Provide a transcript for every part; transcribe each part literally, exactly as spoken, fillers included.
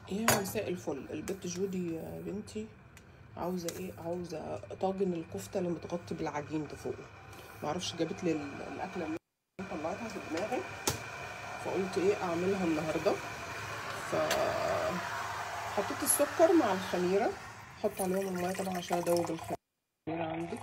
يا مساء الفل. البت جودي يا بنتي عاوزه ايه؟ عاوزه طاجن الكفته اللي متغطي بالعجين ده فوقه. معرفش، جابت لي ال- الاكله اللي طلعتها في دماغي، فقلت ايه اعملها النهارده. فحطيت السكر مع الخميره، حط عليهم الميه طبعا عشان ادوب الخميره عندك.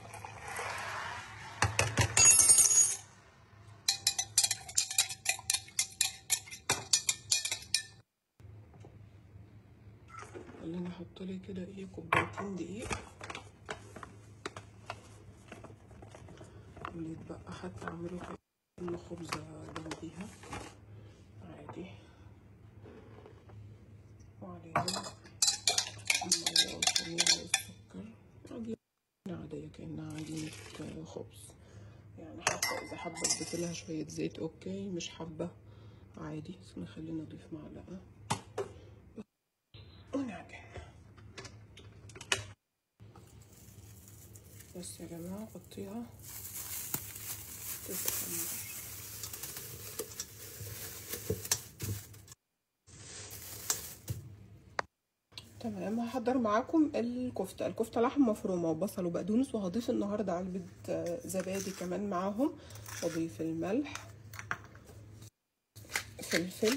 خليني احط لي كده ايه كوبايتين دقيق، واللي يتبقى حتى اعمله كأنه خبزه جنبيها عادي. وعليهم المية والخميرة والسكر، عجينة عادية كأنها عجينة خبز يعني. حتى إذا حابة تضيفي لها شوية زيت أوكي، مش حابة عادي. بس نخلينا نضيف معلقة ونعجن. بس يا جماعة حطيها تتخمر. تمام، هحضر معاكم الكفتة. الكفتة لحم مفرومة وبصل وبقدونس، وهضيف النهاردة علبة زبادي كمان معاهم. واضيف الملح، فلفل،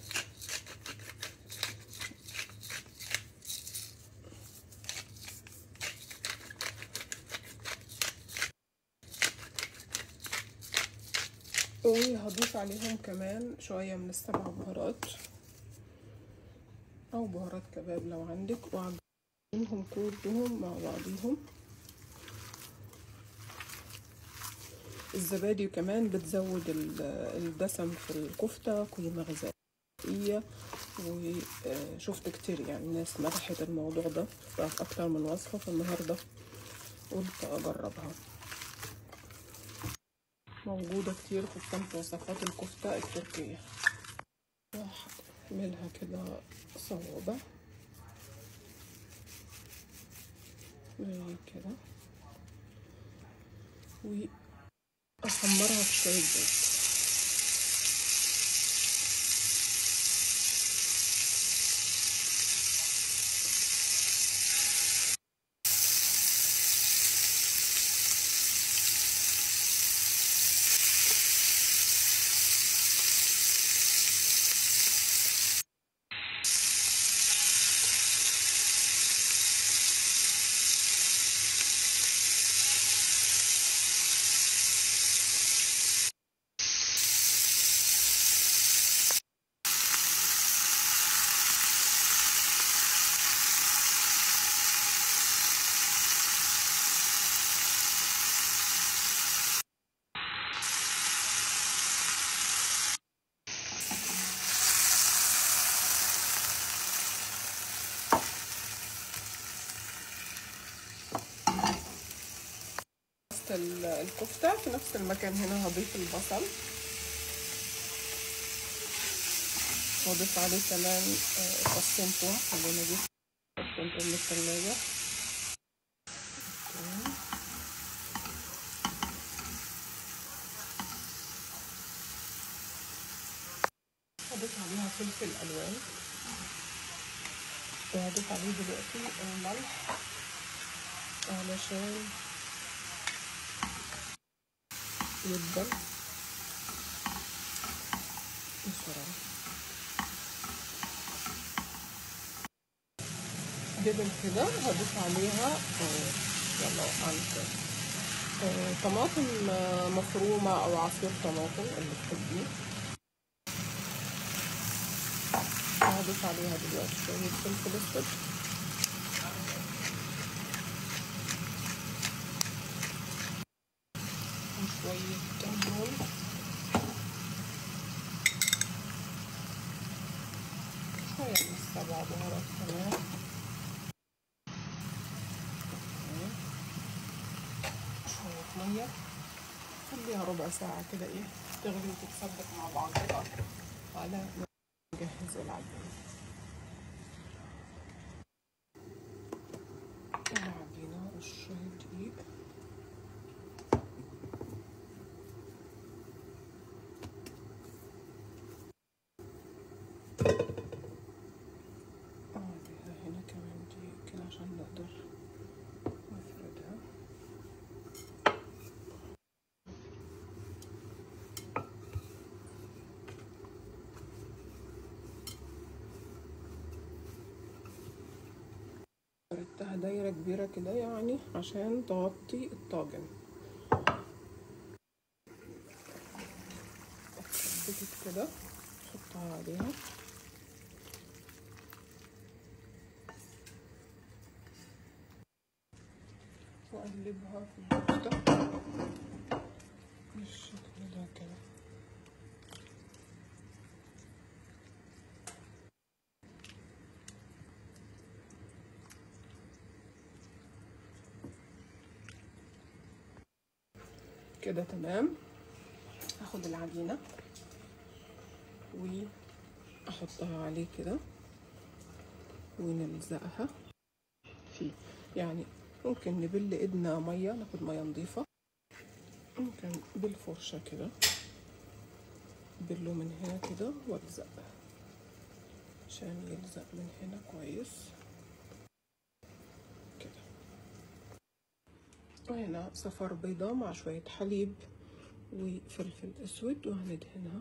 وهضيف عليهم كمان شوية من السبع بهارات او بهارات كباب لو عندك، وعجنهم كلهم مع بعضيهم. الزبادي كمان بتزود الدسم في الكفتة، قيمة غذائية. وشفت كتير يعني ناس مدحت الموضوع ده في اكتر من وصفة، فالنهاردة قلت اجربها. موجودة كتير خصوصا في وصفات الكفتة التركية. هعملها كده صوابع زي كده، واحمرها في شوية زيت. الكفتة في نفس المكان هنا هضيف البصل، واضيف عليه كمان فصين توم. خلينا نجيب فصين توم من التلاجة. هضيف عليها فلفل الوان، وهضيف عليه دلوقتي الملح علشان يدبل بسرعة. دبل كده هضيف عليها يلا عندك طماطم مفرومة أو عصير طماطم اللي تحبيه. هضيف عليها دلوقتي شوية فلفل أسود، وشوية كمون، شوية من السبع بهارات كمان، شوية مية. خليها ربع ساعة كده ايه تغلي وتتسبك مع بعضها على ما نجهز العجينة. العجينة رشة دقيق، نقدر نفردها. فردتها دايرة كبيرة كده يعني عشان تغطي الطاجن. اتثبتت كده، احطها عليها واقلبها في البوسطة بالشكل ده كده. كده تمام. هاخد العجينة واحطها عليه كده ونلزقها فيه. يعني ممكن نبل ايدنا ميه، ناخد ميه نضيفه، ممكن بالفرشه كده بله من هنا كده والزق عشان يلزق من هنا كويس كده. وهنا صفار بيضة مع شويه حليب وفلفل اسود وهندهنها.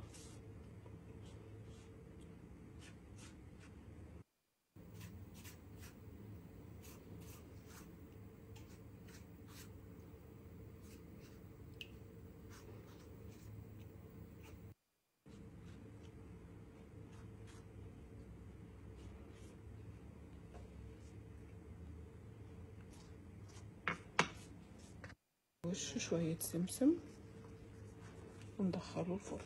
وش شويه سمسم وندخله الفرن.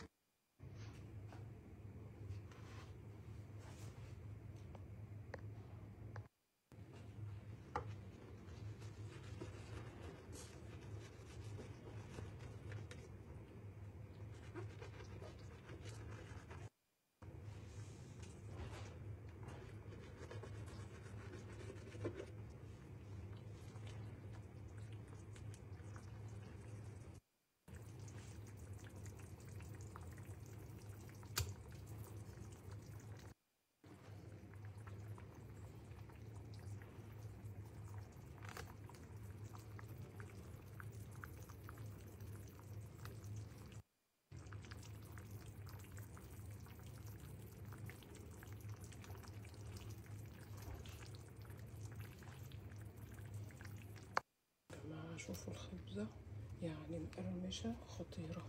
شوفوا الخبزة يعني مقرمشة خطيرة.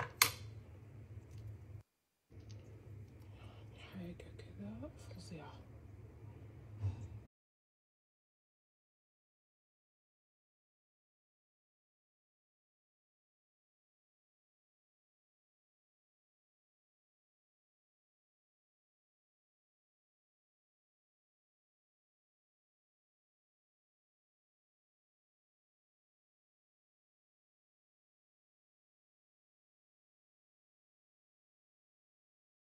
حاجة كده فظيعة.